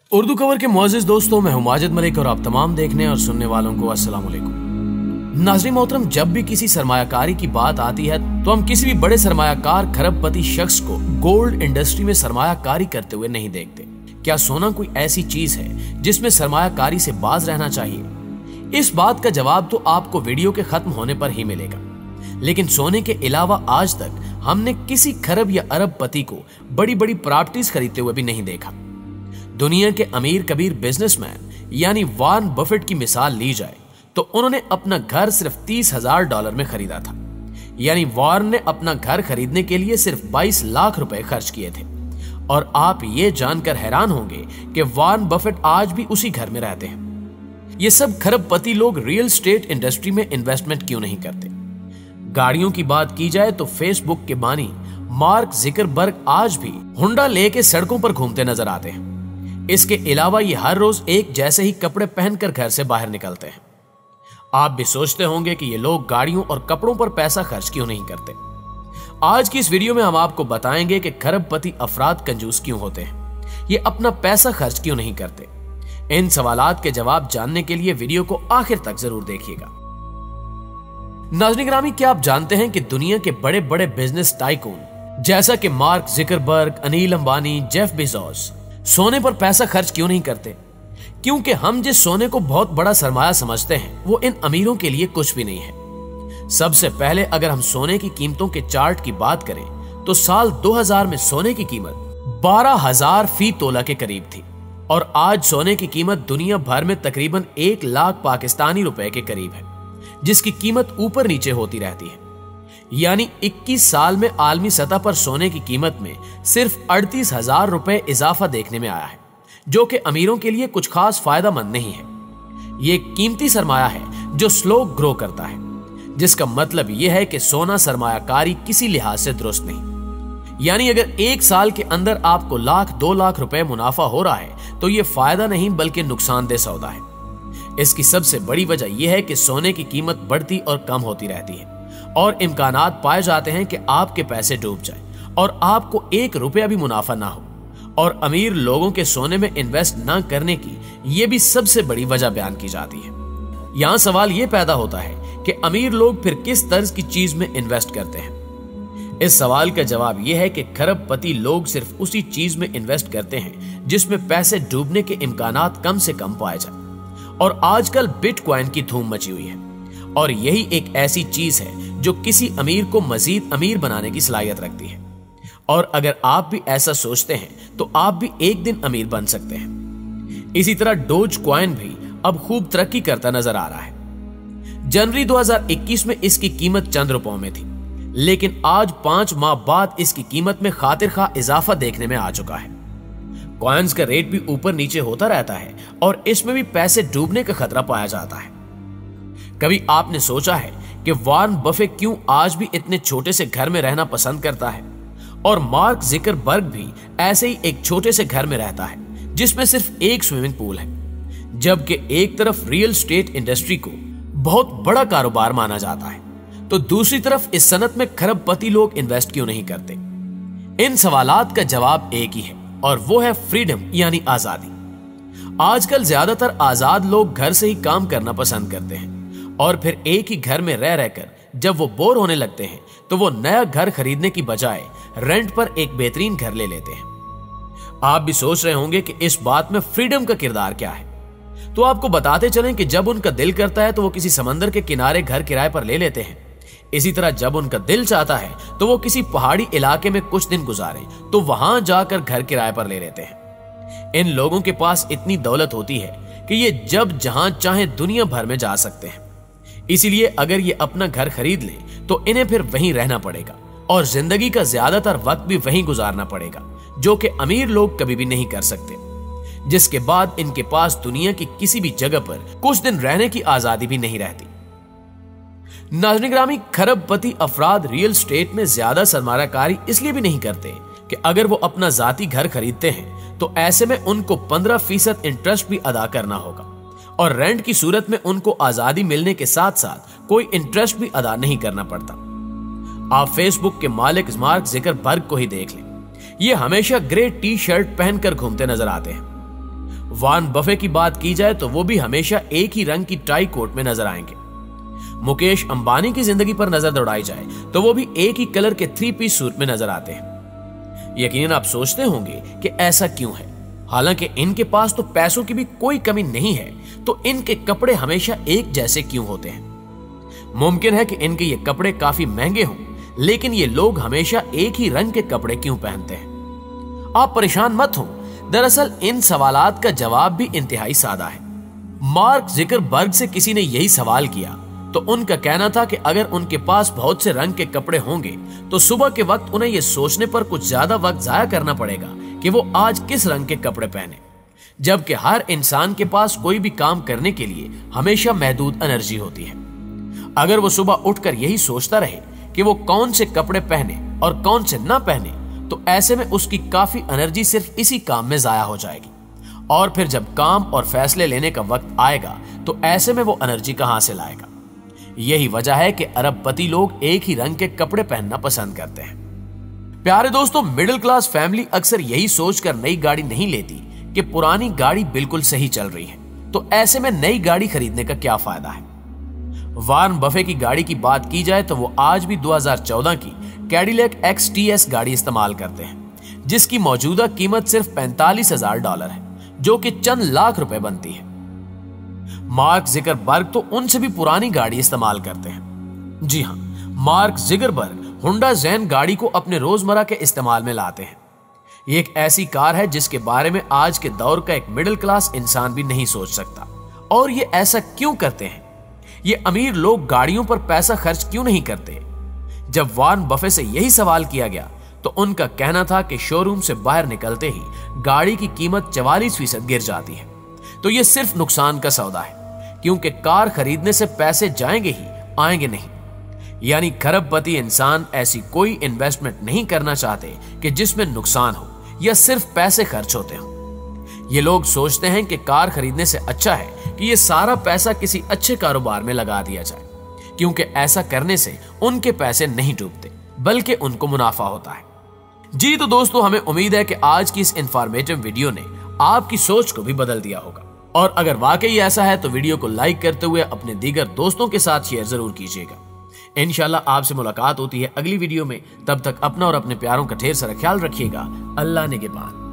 Urdu cover के मुअज़्ज़िज़ दोस्तों, मैं हूं माजिद मलिक और आप तमाम देखने और सुनने वालों को अस्सलाम वालेकुम। नाज़रीन मोहतरम, जब भी किसी सरमायाकारी की बात आती है तो हम किसी भी बड़े सरमायाकार खरबपति शख्स को गोल्ड इंडस्ट्री में सरमायाकारी करते हुए नहीं देखते। क्या सोना कोई ऐसी चीज है जिसमें सरमायाकारी से बाज रहना चाहिए? इस बात का जवाब तो आपको वीडियो के खत्म होने पर ही मिलेगा। लेकिन सोने के अलावा आज तक हमने किसी खरब या अरबपति को बड़ी बड़ी प्रॉपर्टीज खरीदते हुए भी नहीं देखा। दुनिया के अमीर कबीर बिजनेसमैन यानी वॉरेन बफेट की मिसाल ली जाए तो उन्होंने अपना घर सिर्फ $30,000 में खरीदा था। यानी वॉरेन ने अपना घर खरीदने के लिए सिर्फ 22 लाख रुपए खर्च किए थे। और आप ये जानकर हैरान होंगे कि वॉरेन बफेट आज भी उसी घर में रहते हैं। ये सब खरबपति लोग रियल एस्टेट इंडस्ट्री में इन्वेस्टमेंट क्यों नहीं करते? गाड़ियों की बात की जाए तो फेसबुक के बानी मार्क ज़ुकरबर्ग आज भी हुंडा लेके सड़कों पर घूमते नजर आते हैं। इसके अलावा ये हर रोज एक जैसे ही कपड़े पहनकर घर से बाहर निकलते हैं। आप भी सोचते होंगे कि ये लोग गाड़ियों और कपड़ों पर पैसा खर्च क्यों नहीं करते। आज की इस वीडियो में हम आपको बताएंगे कि खरबपति अफराद कंजूस क्यों होते हैं, ये अपना पैसा खर्च क्यों नहीं करते। इन सवालात के जवाब जानने के लिए वीडियो को आखिर तक जरूर देखिएगा। नाज़रीन गिरामी, क्या आप जानते हैं कि दुनिया के बड़े बड़े बिजनेस टाइकून जैसा कि Mark Zuckerberg, Anil Ambani, Jeff Bezos सोने पर पैसा खर्च क्यों नहीं करते? क्योंकि हम जिस सोने को बहुत बड़ा सरमाया समझते हैं वो इन अमीरों के लिए कुछ भी नहीं है। सबसे पहले अगर हम सोने की कीमतों के चार्ट की बात करें तो साल 2000 में सोने की कीमत 12,000 फी तोला के करीब थी और आज सोने की कीमत दुनिया भर में तकरीबन 1 लाख पाकिस्तानी रुपए के करीब है, जिसकी कीमत ऊपर नीचे होती रहती है। यानी 21 साल में आलमी सतह पर सोने की कीमत में सिर्फ 38,000 रुपए इजाफा देखने में आया है, जो कि अमीरों के लिए कुछ खास फायदेमंद नहीं है। ये एक कीमती सरमाया है जो स्लो ग्रो करता है, जिसका मतलब यह है कि सोना सरमायाकारी किसी लिहाज से दुरुस्त नहीं। यानी अगर 1 साल के अंदर आपको लाख 2 लाख रुपए मुनाफा हो रहा है तो यह फायदा नहीं बल्कि नुकसानदेह सौदा है। इसकी सबसे बड़ी वजह यह है कि सोने की कीमत बढ़ती और कम होती रहती है और इम्कानात पाए जाते हैं कि आपके पैसे डूब जाए और आपको 1 रुपया भी मुनाफा ना हो। और अमीर लोगों के सोने में इन्वेस्ट ना करने की यह भी सबसे बड़ी वजह बयान की जाती है। यहां सवाल यह पैदा होता है कि अमीर लोग फिर किस तर्ज की चीज में इन्वेस्ट करते हैं। इस सवाल का जवाब यह है कि खरबपति लोग सिर्फ उसी चीज में इन्वेस्ट करते हैं जिसमें पैसे डूबने के इम्कानात कम से कम पाए जाए। और आजकल बिटकॉइन की धूम मची हुई है और यही एक ऐसी चीज है जो किसी अमीर को मजीद अमीर बनाने की सलाहियत रखती है। और अगर आप भी ऐसा सोचते हैं तो आप भी एक दिन अमीर बन सकते हैं। इसी तरह डोज कॉइन भी अब खूब तरक्की करता नजर आ रहा है। जनवरी 2021 में इसकी कीमत चंद रुपयों में थी, लेकिन आज 5 माह बाद इसकी कीमत में खातिर खा इजाफा देखने में आ चुका है। कॉइन्स का रेट भी ऊपर नीचे होता रहता है और इसमें भी पैसे डूबने का खतरा पाया जाता है। कभी आपने सोचा है कि वॉरेन बफेट क्यों आज भी इतने छोटे से घर में रहना पसंद करता है? और मार्क ज़ुकरबर्ग भी ऐसे ही एक छोटे से घर में रहता है जिसमें सिर्फ एक स्विमिंग पूल है, जबकि एक तरफ रियल एस्टेट इंडस्ट्री को बहुत बड़ा कारोबार माना जाता है तो दूसरी तरफ इस सनत में खरबपति लोग इन्वेस्ट क्यों नहीं करते? इन सवालात का जवाब एक ही है और वो है फ्रीडम यानी आजादी। आजकल ज्यादातर आजाद लोग घर से ही काम करना पसंद करते हैं और फिर एक ही घर में रह रहकर जब वो बोर होने लगते हैं तो वो नया घर खरीदने की बजाय रेंट पर एक बेहतरीन घर ले लेते हैं। आप भी सोच रहे होंगे कि इस बात में फ्रीडम का किरदार क्या है, तो आपको बताते चलें कि जब उनका दिल करता है तो वो किसी समंदर के किनारे घर किराए पर ले लेते हैं। इसी तरह जब उनका दिल चाहता है तो वो किसी पहाड़ी इलाके में कुछ दिन गुजारे तो वहां जाकर घर किराए पर ले लेते हैं। इन लोगों के पास इतनी दौलत होती है कि ये जब जहां चाहे दुनिया भर में जा सकते हैं। इसीलिए अगर ये अपना घर खरीद लें तो इन्हें फिर वहीं रहना पड़ेगा और जिंदगी का ज्यादातर वक्त भी वहीं गुजारना पड़ेगा, जो कि अमीर लोग कभी भी नहीं कर सकते। जिसके बाद इनके पास दुनिया की किसी भी जगह पर कुछ दिन रहने की आजादी भी नहीं रहती। नाज़रीन गिरामी, खरबपति अफराद रियल एस्टेट में ज्यादा सरमायाकारी इसलिए भी नहीं करते कि अगर वो अपना जाती घर खरीदते हैं तो ऐसे में उनको 15% इंटरेस्ट भी अदा करना होगा और रेंट की सूरत में उनको आजादी मिलने के साथ साथ कोई इंटरेस्ट भी अदा नहीं करना पड़ता। आप फेसबुक के मालिक मार्क ज़ुकरबर्ग को ही देख लें, ये हमेशा ग्रे टी शर्ट पहनकर घूमते नजर आते हैं। वॉरेन बफेट की बात की जाए तो वो भी हमेशा एक ही रंग की टाई कोट में नजर आएंगे। मुकेश अंबानी की जिंदगी पर नजर दौड़ाई जाए तो वो भी एक ही कलर के 3 पीस सूट में नजर आते हैं। यकीनन आप सोचते होंगे कि ऐसा क्यों है। हालांकि इनके पास तो पैसों की भी कोई कमी नहीं है, तो इनके कपड़े हमेशा एक जैसे क्यों होते हैं? मुमकिन है कि इनके ये कपड़े काफी महंगे हों, लेकिन ये लोग हमेशा एक ही रंग के कपड़े क्यों पहनते हैं? आप परेशान मत हो, दरअसल इन सवालात का जवाब भी इंतहाई सादा है। मार्क ज़ुकरबर्ग से किसी ने यही सवाल किया तो उनका कहना था कि अगर उनके पास बहुत से रंग के कपड़े होंगे तो सुबह के वक्त उन्हें यह सोचने पर कुछ ज्यादा वक्त जाया करना पड़ेगा कि वो आज किस रंग के कपड़े पहने, जबकि हर इंसान के पास कोई भी काम करने के लिए हमेशा महदूद एनर्जी होती है। अगर वो सुबह उठकर यही सोचता रहे कि वो कौन से कपड़े पहने और कौन से ना पहने, तो ऐसे में उसकी काफी एनर्जी सिर्फ इसी काम में जाया हो जाएगी। और फिर जब काम और फैसले लेने का वक्त आएगा तो ऐसे में वो एनर्जी कहां से लाएगा? यही वजह है कि अरबपति लोग एक ही रंग के कपड़े पहनना पसंद करते हैं। प्यारे दोस्तों, मिडिल क्लास फैमिली अक्सर यही सोचकर नई गाड़ी नहीं लेती कि पुरानी गाड़ी बिल्कुल सही चल रही है, तो ऐसे में नई गाड़ी खरीदने का क्या फायदा है? वॉरेन बफेट की गाड़ी की बात की जाए तो वो आज भी 2014 की कैडिलैक XTS गाड़ी इस्तेमाल करते हैं, जिसकी मौजूदा कीमत सिर्फ $45,000 है, जो कि चंद लाख रुपए बनती है। मार्क ज़ुकरबर्ग तो उनसे भी पुरानी गाड़ी इस्तेमाल करते हैं। जी हां, मार्क ज़ुकरबर्ग होंडा ज़ेन गाड़ी को अपने रोजमर्रा के इस्तेमाल में लाते हैं। ये एक ऐसी कार है जिसके बारे में आज के दौर का एक मिडिल क्लास इंसान भी नहीं सोच सकता। और ये ऐसा क्यों करते हैं? ये अमीर लोग गाड़ियों पर पैसा खर्च क्यों नहीं करते? जब वॉरेन बफेट से यही सवाल किया गया तो उनका कहना था कि शोरूम से बाहर निकलते ही गाड़ी की कीमत 44% गिर जाती है, तो ये सिर्फ नुकसान का सौदा है, क्योंकि कार खरीदने से पैसे जाएंगे ही आएंगे नहीं। यानी खरबपति इंसान ऐसी कोई इन्वेस्टमेंट नहीं करना चाहते कि जिसमें नुकसान हो या सिर्फ पैसे खर्च होते हो। ये लोग सोचते हैं कि कार खरीदने से अच्छा है कि ये सारा पैसा किसी अच्छे कारोबार में लगा दिया जाए, क्योंकि ऐसा करने से उनके पैसे नहीं डूबते बल्कि उनको मुनाफा होता है। जी तो दोस्तों, हमें उम्मीद है कि आज की इस इंफॉर्मेटिव वीडियो ने आपकी सोच को भी बदल दिया होगा, और अगर वाकई ऐसा है तो वीडियो को लाइक करते हुए अपने दीगर दोस्तों के साथ शेयर जरूर कीजिएगा। इंशाल्लाह आपसे मुलाकात होती है अगली वीडियो में। तब तक अपना और अपने प्यारों का ढेर सारा ख्याल रखिएगा। अल्लाह निगहबान।